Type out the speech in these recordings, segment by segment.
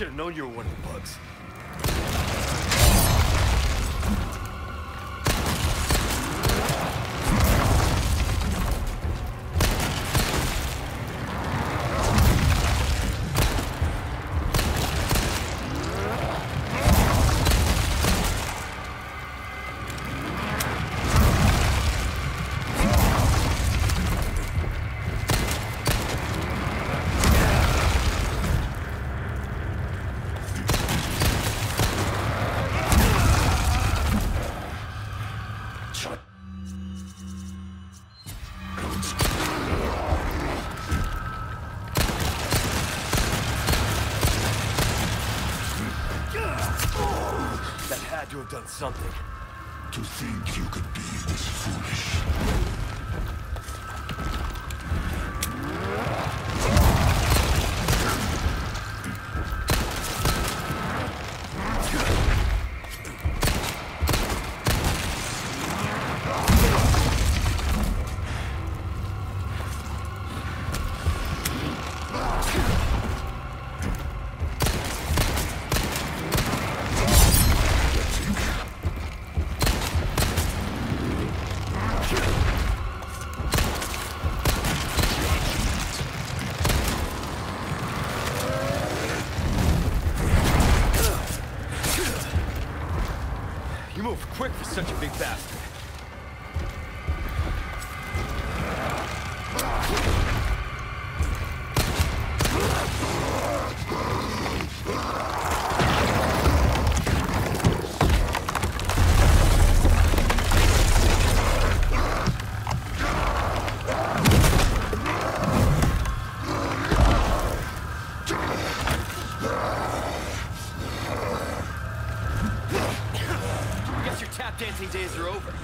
Should have known you were one of the bugs. That had to have done something. To think you could be this foolish. You move quick for such a big bastard. Guess your tap dancing days are over.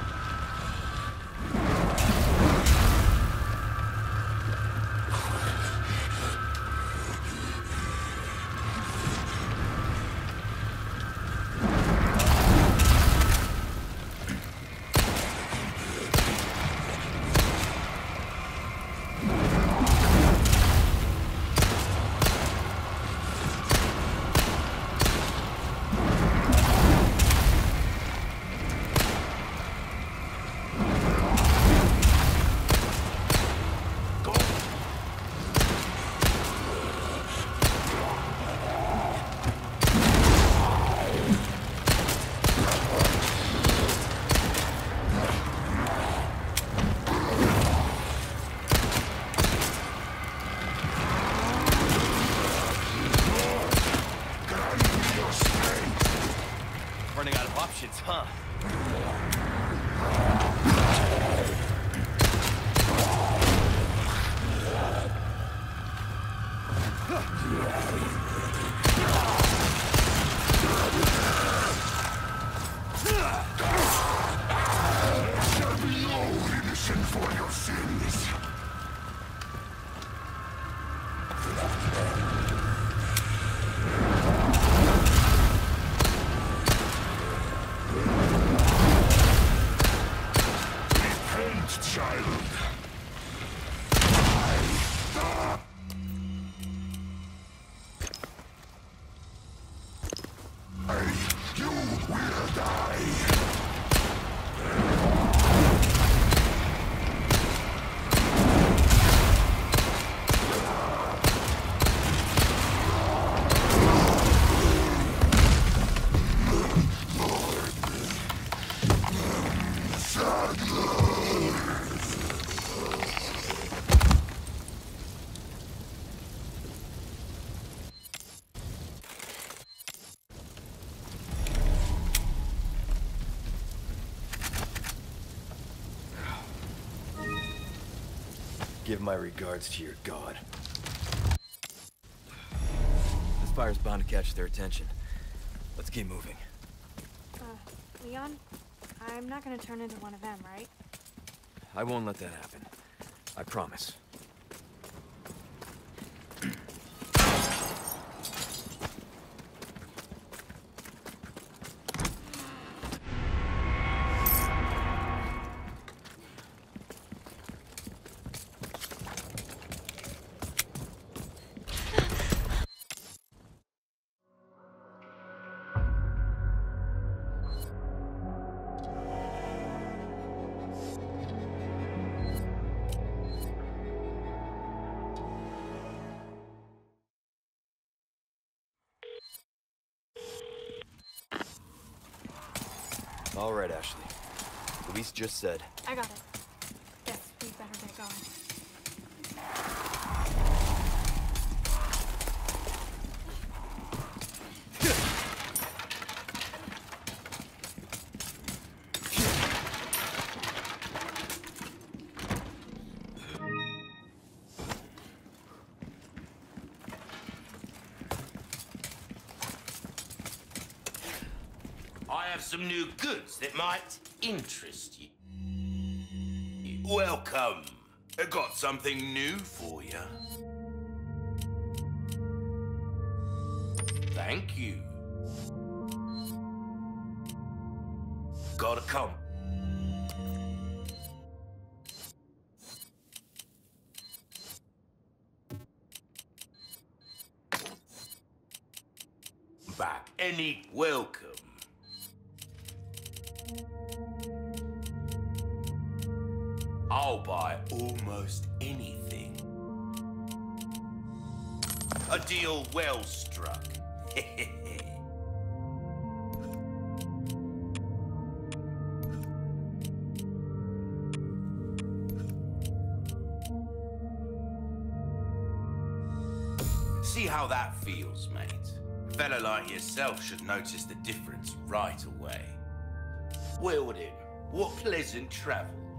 Running out of options, huh? Shall be all innocent for your sins. Repent, child. You will die. Give my regards to your god. This fire's bound to catch their attention. Let's keep moving. Leon, I'm not gonna turn into one of them, right? I won't let that happen. I promise. All right, Ashley. Luis just said. I got it. Guess we better get going. I have some new goods that might interest you. Welcome. I got something new for you. Thank you. Gotta come. Back. Any welcome. I'll buy almost anything. A deal well struck. See how that feels, mate. A fella like yourself should notice the difference right away. Well then, what pleasant travels.